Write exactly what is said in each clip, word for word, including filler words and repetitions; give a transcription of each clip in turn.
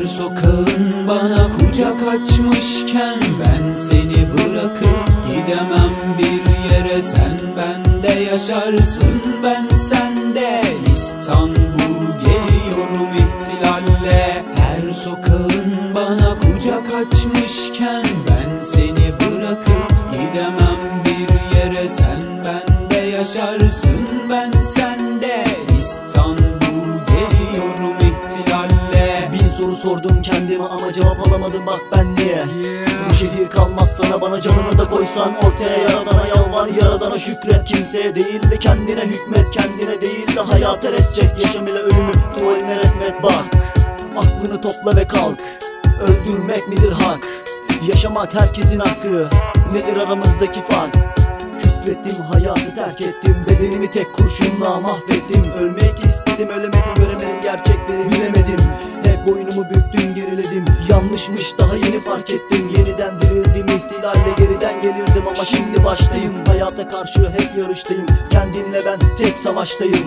Her sokağın bana kucak açmışken ben seni bırakıp gidemem bir yere. Sen bende yaşarsın, ben sende. İstanbul geliyorum ihtilalle. Her sokağın bana kucak açmışken ben seni bırakıp gidemem bir yere. Sen bende yaşarsın, ben sende. İstanbul geliyorum ihtilalle. Bin soru sordum kendime ama cevap alamadım, bak ben niye. yeah. Bu şehir kalmaz sana, bana canını da koysan ortaya. Yaradana yalvar, yaradana şükret. Kimseye değil de kendine hükmet. Kendine değil de hayata res çek. Yaşam ile ölümü tuvaline resmet. Bak, aklını topla ve kalk. Öldürmek midir hak? Yaşamak herkesin hakkı. Nedir aramızdaki fark? Küfrettim, hayatı terk ettim. Bedenimi tek kurşunla mahvettim. Ölmek istedim, ölemedim, göremedim gerçekleri, bilemedim. Hep boynumu büktüm, geriledim. Yanlışmış, daha yeni fark ettim. Yeniden dirildim, ihtilalle geriden gelirdim. Ama şimdi baştayım, hayata karşı hep yarıştayım. Kendimle ben tek savaştayım.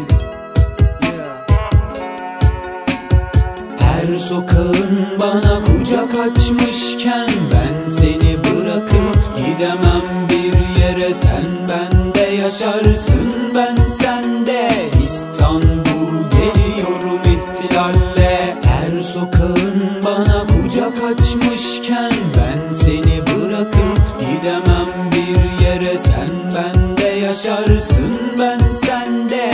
Her sokağın bana kucak açmışken ben seni bırakıp gidemem bir yere. Sen bende yaşarsın, ben sende. İstanbul geliyorum ihtilalle. Her sokağın bana kucak açmışken ben seni bırakıp gidemem bir yere. Sen bende yaşarsın, ben sende.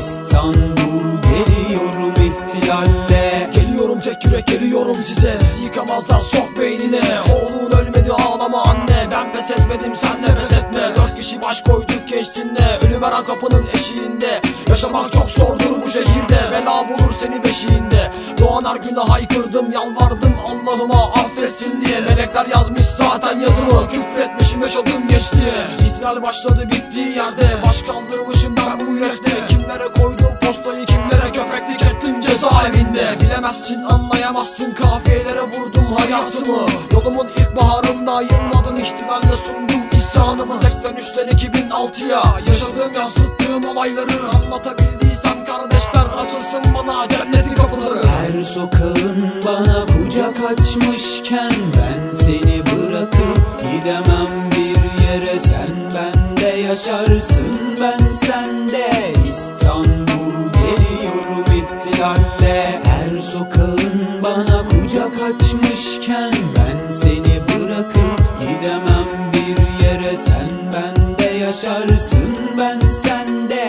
İstanbul geliyorum ihtilalle. Geliyorum tek yürek, geliyorum size. Bizi yıkamazlar, sok beynine. Oğlun ölmedi, ağlama anne. Ben pes etmedim, sen de pes etme. Dört kişi baş koyduk geçtiğinde. Ölüm her an kapının eşiğinde. Yaşamak çok zordur bu şehirde. Bela bulur seni beşiğinde. Doğan her güne haykırdım, yalvardım Allah'ıma affetsin diye. Melekler yazmış zaten yazımı. Küfretmişim yaşadığım geç diye. İhtilal başladı bittiği yerde. Baş kaldırmışım ben bu yürekte. Kimlere koydum postayı, kimlere köpeklik ettim cezaevinde. Bilemezsin, anlayamazsın, kafiyelere vurdum hayatımı. Yolumun ilk baharında yılmadım, ihtilalle sundum isyanımı. seksen üçten iki bin altıya yaşadığım, yansıttığım olayları anlatabildiysem kardeşler, açılsın bana cennetin kapıları. Her sokağın bana kucak açmışken ben seni bırakıp gidemem bir yere. Sen bende yaşarsın, ben sende. İstanbul geliyorum ihtilalle. Her sokağın bana kucak açmışken ben seni bırakıp gidemem bir yere. Sen bende yaşarsın, ben sende.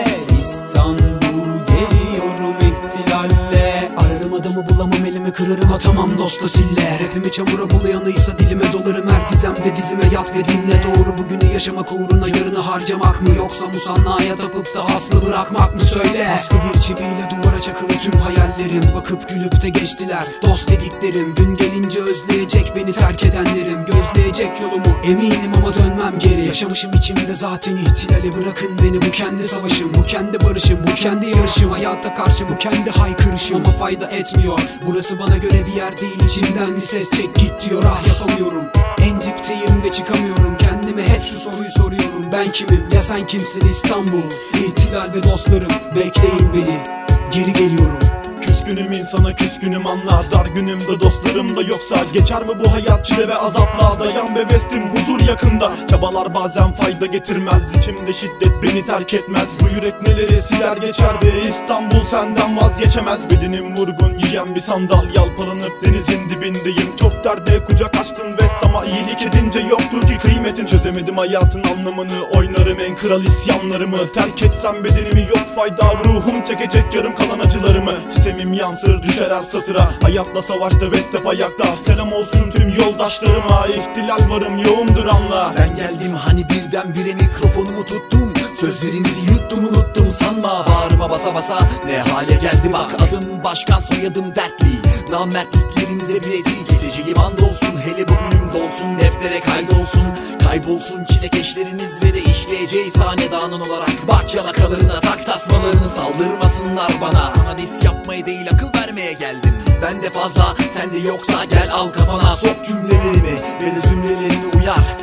İstanbul geliyorum ihtilalle. Ararım adamı bulamam, elimi kırarım, atamam dosta siller. Rapimi çamura bulayanıysa dilime dolarım. Her dizemde dizime yat ve dinle. Doğru bugünü yaşamak uğruna yarını harcamak mı? Yoksa musannaya tapıp da aslı bırakmak mı? Söyle. Askı bir çiviyle duvara çakılı tüm hayallerim. Bakıp gülüp de geçtiler dost dediklerim. Gün gelince özleyecek beni terk edenlerim. Gözleyecek yolumu eminim ama dönmem geri. Yaşamışım içimde zaten ihtilali, bırakın beni. Bu kendi savaşım, bu kendi barışım, bu kendi yarışım. Hayata karşı bu kendi haykırışım. Ama fayda etmiyor, burası bana göre bir yer değil. İçimden bir ses çek git diyor, ah yapamıyorum. En dipteyim ve çıkamıyorum. Kendime hep şu soruyu soruyorum. Ben kimim, ya sen kimsin İstanbul? İhtilal ve dostlarım bekleyin beni, geri geliyorum. Küskünüm insana, küskünüm anla. Dar günümde dostlarım da yoksa geçer mi bu hayat çile ve azapla? Dayan be vestim, huzur yakında. Çabalar bazen fayda getirmez. İçimde şiddet beni terk etmez. Bu yürek neleri siler geçer be. İstanbul senden vazgeçemez. Bedenim vurgun, yiyen bir sandal. Yalpalanıp denizin dibindeyim. Çok derde kucak açtın vest ama iyilik edince yoktur ki kıymetin. Çözemedim hayatın anlamını, oynarım en kral isyanlarımı. Terk etsem bedenimi yok fayda, ruhum çekecek yarım kalan acılarımı. Sistemim yansır düşer her satıra. Hayatla savaşta ve step ayakta. Selam olsun tüm yoldaşlarıma. İhtilal varım yoğumdur anla. Ben geldim hani birdenbire mikrofonumu tuttum. Sözlerinizi yuttum unuttum sanma. Bağrıma basa basa ne hale geldi bak. Adım başkan, soyadım dertli. Namertliklerinize bile değil keseceğim andolsun. Hele bugünüm dolsun, deftere kaydolsun. Kaybolsun çilekeşleriniz ve de işleyeceğiz hanedanın olarak. Bak yalakalarına tak tasmalarını, saldırmasınlar bana. Sana dis yapmaya değil akıl vermeye geldim. Ben de fazla, sen de yoksa gel al kafana. Sok cümlelerimi ve de zümrelerini uyar.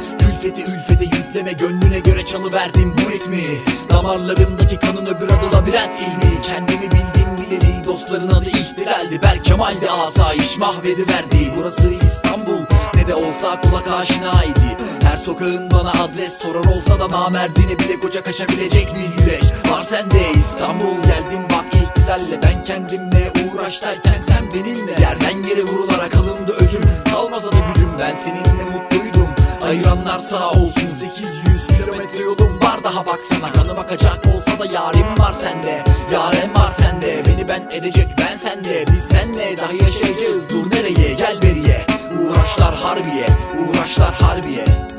Milleti ülfete yükleme, gönlüne göre çalıverdim bu ritmi. Damarlarımdaki kanın öbür adı labirent ilmi. Kendimi bildim bileli, dostların adı ihtilaldi. Berkemal'di asayiş mahvediverdi. Burası İstanbul, ne de olsa kulak aşinaydı. Her sokağın bana adres sorar olsa da namerdine bile koca kaçabilecek bir yürek var sende. İstanbul geldim bak ihtilalle, ben kendimle uğraştayken sen benimle. Yerden yere vurularak alındı öcüm, kalmasa da gücüm, ben seninle mutluydum. Ayıranlar sağ olsun, sekiz yüz kilometre yolum var daha baksana. Kanım akacak olsa da yarim var sende, yarem var sende. Beni ben edecek ben sende, biz senle daha yaşayacağız. Dur nereye, gel beriye, uğraşlar harbiye, uğraşlar harbiye.